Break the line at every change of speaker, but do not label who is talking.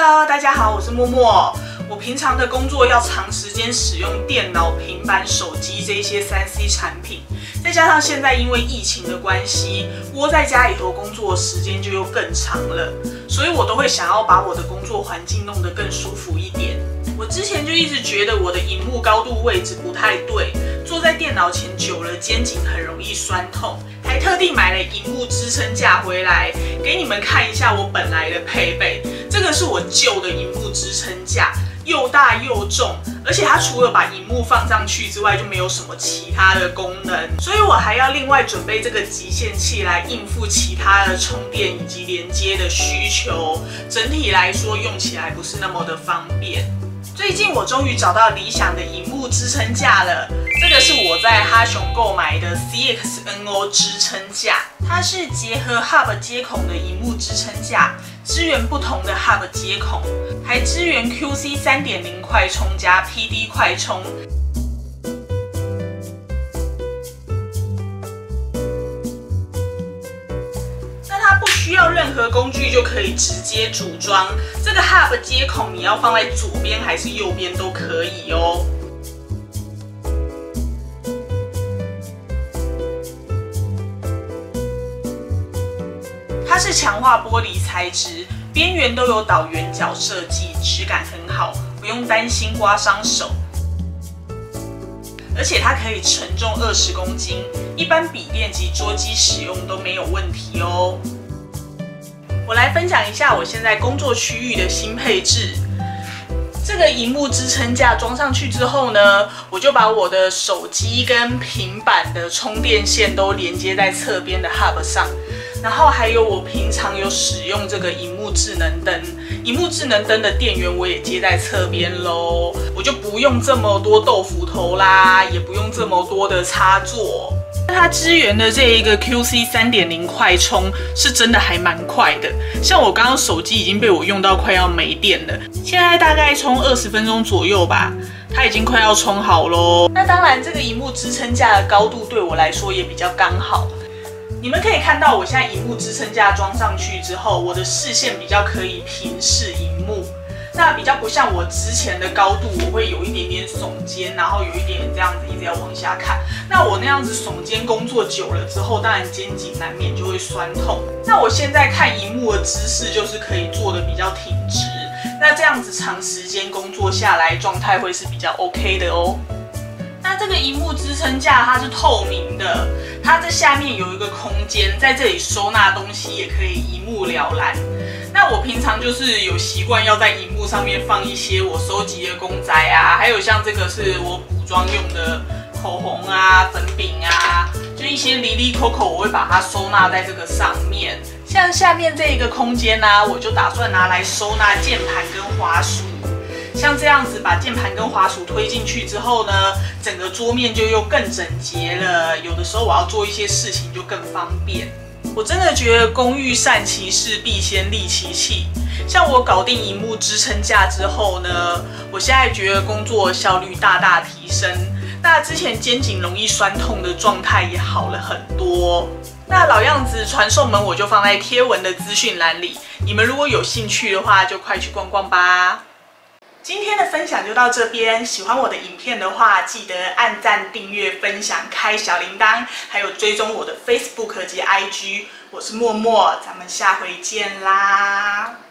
Hello， 大家好，我是默默。我平常的工作要长时间使用电脑、平板、手机这一些3C 产品，再加上现在因为疫情的关系，窝在家里头工作的时间就又更长了，所以我都会想要把我的工作环境弄得更舒服一点。我之前就一直觉得我的萤幕高度位置不太对，坐在电脑前久了肩颈很容易酸痛，还特地买了萤幕支撑架回来，给你们看一下我本来的配备。这个是我旧的萤幕支撑架，又大又重，而且它除了把萤幕放上去之外，就没有什么其他的功能，所以我还要另外准备这个集线器来应付其他的充电以及连接的需求。整体来说，用起来不是那么的方便。最近我终于找到理想的萤幕支撑架了，这个是我在哈熊购买的 CXNO 支撑架，它是结合 Hub 接孔的萤幕支撑架，支援不同的 Hub 接孔，还支援 QC 3.0 快充加 PD 快充。不需要任何工具就可以直接组装。这个 Hub 接孔你要放在左边还是右边都可以哦。它是强化玻璃材质，边缘都有导圆角设计，质感很好，不用担心刮伤手。而且它可以承重20公斤，一般笔电及桌机使用都没有问题哦。我来分享一下我现在工作区域的新配置。这个萤幕支撑架装上去之后呢，我就把我的手机跟平板的充电线都连接在侧边的 Hub 上，然后还有我平常有使用这个萤幕智能灯，萤幕智能灯的电源我也接在侧边咯，我就不用这么多豆腐头啦，也不用这么多的插座。它支援的这一个 QC 3.0 快充是真的还蛮快的，像我刚刚手机已经被我用到快要没电了，现在大概充20分钟左右吧，它已经快要充好咯。那当然，这个萤幕支撑架的高度对我来说也比较刚好。你们可以看到，我现在萤幕支撑架装上去之后，我的视线比较可以平视萤幕。那比较不像我之前的高度，我会有一点点耸肩，然后有一点这样子一直要往下看。那我那样子耸肩工作久了之后，当然肩颈难免就会酸痛。那我现在看萤幕的姿势就是可以做的比较挺直，那这样子长时间工作下来，状态会是比较 OK 的哦。那这个萤幕支撑架它是透明的，它在下面有一个空间，在这里收纳东西也可以一目了然。那我平常就是有习惯要在萤幕上面放一些我收集的公仔啊，还有像这个是我补妆用的口红啊、粉饼啊，就一些离离口口，我会把它收纳在这个上面。像下面这一个空间啊，我就打算拿来收纳键盘跟滑鼠。像这样子把键盘跟滑鼠推进去之后呢，整个桌面就又更整洁了。有的时候我要做一些事情就更方便。我真的觉得工欲善其事，必先利其器。像我搞定萤幕支撑架之后呢，我现在觉得工作效率大大提升。那之前肩颈容易酸痛的状态也好了很多。那老样子，传送门我就放在贴文的资讯栏里，你们如果有兴趣的话，就快去逛逛吧。今天的分享就到这边，喜欢我的影片的话，记得按赞、订阅、分享、开小铃铛，还有追踪我的 Facebook 及 IG。我是默默，咱们下回见啦。